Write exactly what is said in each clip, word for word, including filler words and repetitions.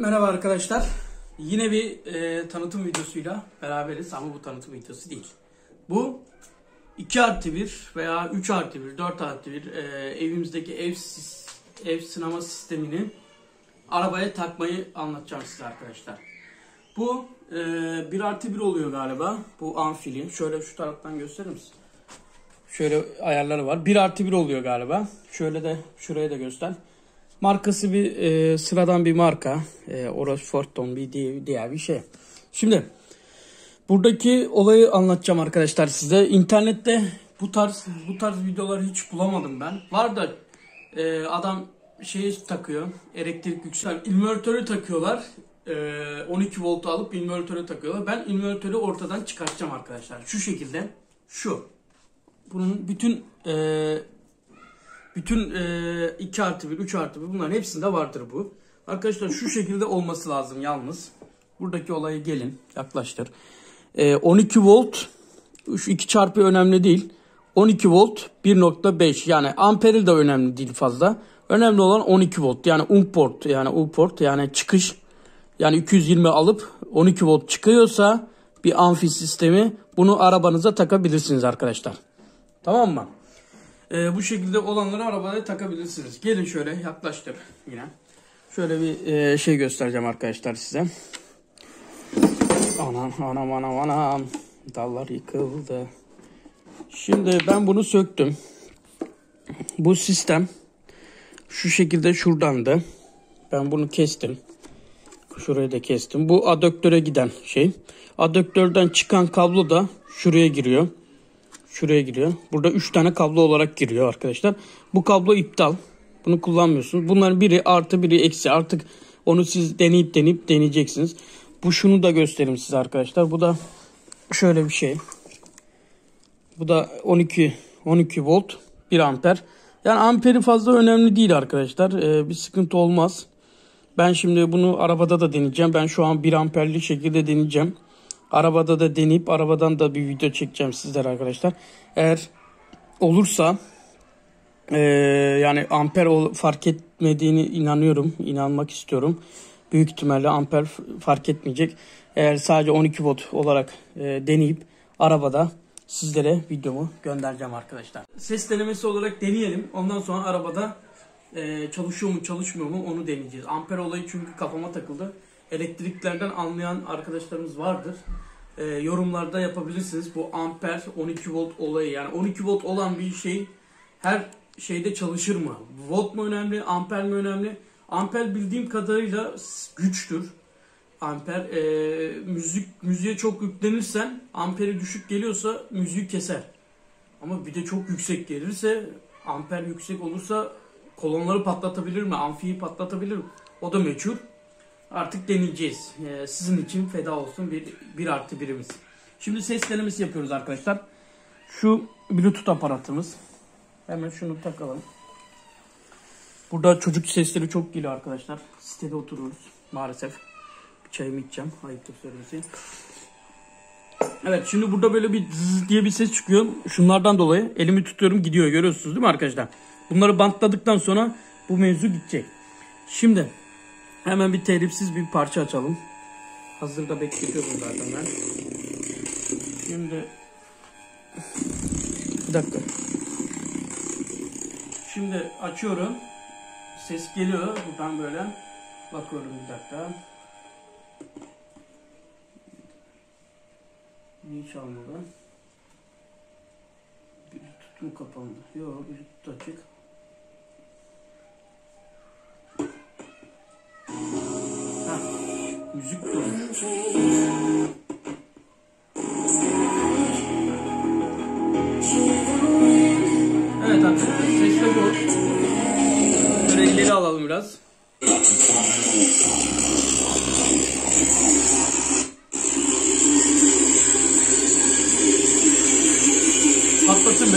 Merhaba arkadaşlar. Yine bir e, tanıtım videosuyla beraberiz ama bu tanıtım videosu değil. Bu iki artı bir veya üç artı bir, dört artı bir e, evimizdeki ev ev sınama sistemini arabaya takmayı anlatacağım size arkadaşlar. Bu e, bir artı bir oluyor galiba. Bu amfili. Şöyle şu taraftan gösterir misin? Şöyle ayarları var. bir artı bir oluyor galiba. Şöyle de şuraya da göster. Markası bir e, sıradan bir marka. E, Oros Forton bir diye, diye bir şey. Şimdi buradaki olayı anlatacağım arkadaşlar size. İnternette bu tarz bu tarz videoları hiç bulamadım ben. Var da e, adam şeyi takıyor. Elektrik yüksel invertörü takıyorlar. E, on iki voltu alıp invertörü takıyorlar. Ben invertörü ortadan çıkartacağım arkadaşlar. Şu şekilde. Şu. Bunun bütün e, Bütün e, iki artı bir, üç artı bir bunların hepsinde vardır bu. Arkadaşlar şu şekilde olması lazım yalnız. Buradaki olayı gelin yaklaştır. E, on iki volt, şu iki çarpı önemli değil. on iki volt bir nokta beş yani amperi de önemli değil fazla. Önemli olan on iki volt yani U port yani U port yani çıkış. Yani iki yüz yirmi alıp on iki volt çıkıyorsa bir amfi sistemi bunu arabanıza takabilirsiniz arkadaşlar. Tamam mı? Ee, bu şekilde olanları arabaya takabilirsiniz. Gelin şöyle yaklaştır yine. Şöyle bir e, şey göstereceğim arkadaşlar size. Anam anam anam anam. Dallar yıkıldı. Şimdi ben bunu söktüm. Bu sistem şu şekilde şuradandı. Ben bunu kestim. Şurayı da kestim. Bu adaptöre giden şey. Adaptörden çıkan kablo da şuraya giriyor. Şuraya giriyor. Burada üç tane kablo olarak giriyor arkadaşlar. Bu kablo iptal. Bunu kullanmıyorsunuz. Bunların biri artı biri eksi. Artık onu siz deneyip deneyip deneyeceksiniz. Bu şunu da göstereyim size arkadaşlar. Bu da şöyle bir şey. Bu da on iki on iki volt bir amper. Yani amperi fazla önemli değil arkadaşlar. Ee, bir sıkıntı olmaz. Ben şimdi bunu arabada da deneyeceğim. Ben şu an bir amperli şekilde deneyeceğim. Arabada da deneyip arabadan da bir video çekeceğim sizlere arkadaşlar. Eğer olursa e, yani amper fark etmediğini inanıyorum. İnanmak istiyorum. Büyük ihtimalle amper fark etmeyecek. Eğer sadece on iki volt olarak e, deneyip arabada sizlere videomu göndereceğim arkadaşlar. Ses denemesi olarak deneyelim. Ondan sonra arabada e, çalışıyor mu çalışmıyor mu onu deneyeceğiz. Amper olayı çünkü kafama takıldı. Elektriklerden anlayan arkadaşlarımız vardır. E, yorumlarda yapabilirsiniz. Bu amper on iki volt olayı yani on iki volt olan bir şey her şeyde çalışır mı? Volt mu önemli, amper mi önemli? Amper bildiğim kadarıyla güçtür. Amper e, müzik müziğe çok yüklenirsen amperi düşük geliyorsa müziği keser. Ama bir de çok yüksek gelirse amper yüksek olursa kolonları patlatabilir mi? Amfiyi patlatabilir mi? O da meçhul. Artık deneyeceğiz. Ee, sizin için feda olsun bir, bir artı birimiz. Şimdi ses denemesi yapıyoruz arkadaşlar. Şu Bluetooth aparatımız. Hemen şunu takalım. Burada çocuk sesleri çok geliyor arkadaşlar. Sitede oturuyoruz maalesef. Bir çayımı içeceğim. Ayıptır söylemesi. Evet şimdi burada böyle bir zzz diye bir ses çıkıyor. Şunlardan dolayı elimi tutuyorum gidiyor. Görüyorsunuz değil mi arkadaşlar? Bunları bantladıktan sonra bu mevzu gidecek. Şimdi hemen bir telifsiz bir parça açalım. Hazırda bekletiyorum zaten ben. Şimdi bir dakika. Şimdi açıyorum. Ses geliyor buradan böyle. Bakıyorum bir dakika. Niye çalmadı? Bluetooth mu kapandı? Yok, Bluetooth açık. Ha, müzik durmuş. Evet arkadaşlar, ses de bu. Şöyle ileri alalım biraz. Patlatın be.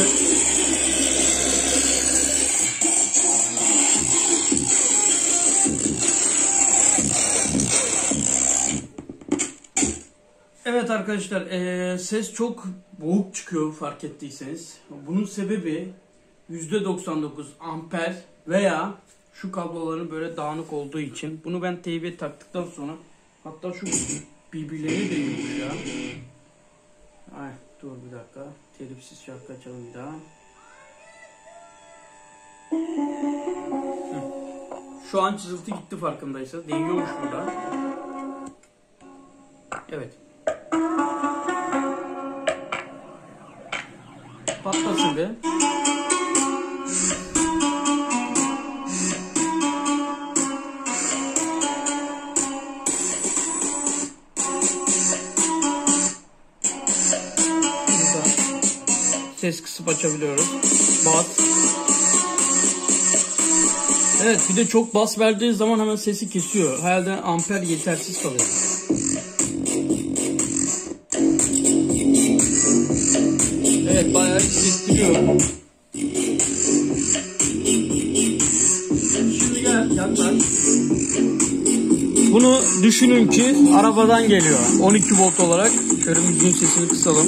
Evet arkadaşlar ee, ses çok boğuk çıkıyor fark ettiyseniz. Bunun sebebi yüzde doksan dokuz amper veya şu kabloların böyle dağınık olduğu için. Bunu ben teybe taktıktan sonra, hatta şu birbirlerine değiyormuş ya. Ay dur bir dakika. Telifsiz şarkı açalım bir daha. Hı. Şu an cızıltı gitti farkındaysa. Değiyormuş burada. Evet. Patlasın be. Ses kısıp açabiliyoruz. Bas. Evet, bir de çok bas verdiği zaman hemen sesi kesiyor. Herhalde amper yetersiz kalıyor. Evet, bayağı hissettiriyor. Şimdi gel yaklaş. Bunu düşünün ki arabadan geliyor. on iki volt olarak. Şöyle müziğin sesini kısalım.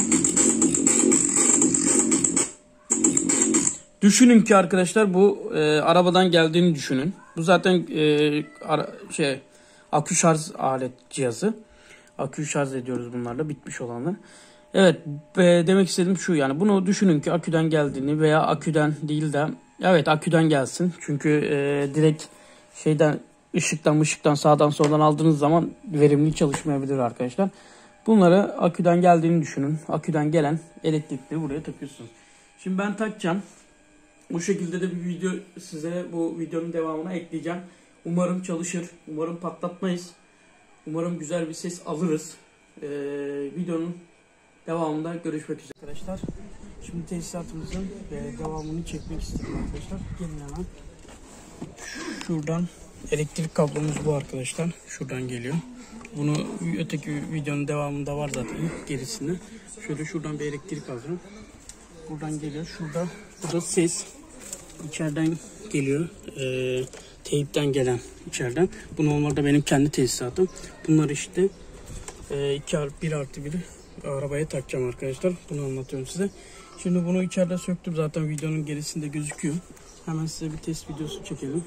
Düşünün ki arkadaşlar bu e, arabadan geldiğini düşünün. Bu zaten e, ara, şey akü şarj alet cihazı. Akü şarj ediyoruz bunlarla, bitmiş olanlar. Evet, e, demek istediğim şu, yani bunu düşünün ki aküden geldiğini veya aküden değil de evet aküden gelsin. Çünkü e, direkt şeyden ışıktan ışıktan sağdan soldan aldığınız zaman verimli çalışmayabilir arkadaşlar. Bunları aküden geldiğini düşünün. Aküden gelen elektrikleri buraya takıyorsunuz. Şimdi ben takacağım. Bu şekilde de bir video size bu videonun devamına ekleyeceğim. Umarım çalışır. Umarım patlatmayız. Umarım güzel bir ses alırız. Ee, videonun devamında görüşmek üzere arkadaşlar. Şimdi tesisatımızın devamını çekmek istedim arkadaşlar. Gelin hemen. Şuradan elektrik kablomuz bu arkadaşlar. Şuradan geliyor. Bunu öteki videonun devamında var zaten gerisinde. Şöyle şuradan bir elektrik alıyorum. Buradan geliyor. Şurada, burada ses içeriden geliyor. Ee, teypten gelen içeriden. Bu normalde benim kendi tesisatım. Bunlar işte iki artı bir artı biri arabaya takacağım arkadaşlar. Bunu anlatıyorum size. Şimdi bunu içeride söktüm. Zaten videonun gerisinde gözüküyor. Hemen size bir test videosu çekelim.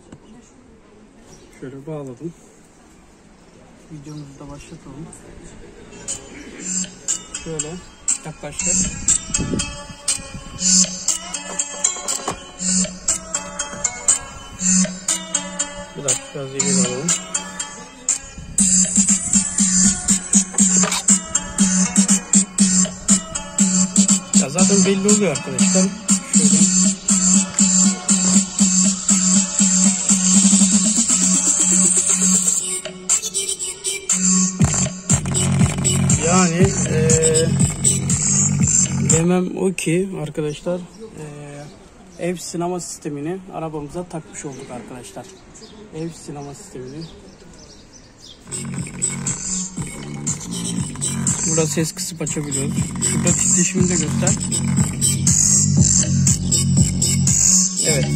Şöyle bağladım. Videomuzu da başlatalım. Şöyle yaklaştık. Bir dakika biraz ileri alalım. Ya zaten belli oluyor arkadaşlar. Şöyle. Yani ee, demem o ki arkadaşlar, ee, ev sinema sistemini arabamıza takmış olduk arkadaşlar. Ev sinema sistemini. Burada ses kısıp açabiliyoruz. Şurada titreşimini de göster. Evet.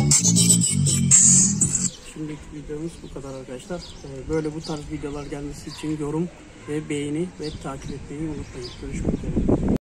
Şimdiki videomuz bu kadar arkadaşlar. Böyle bu tarz videolar gelmesi için yorum ve beğeni ve takip etmeyi unutmayın. Görüşmek üzere.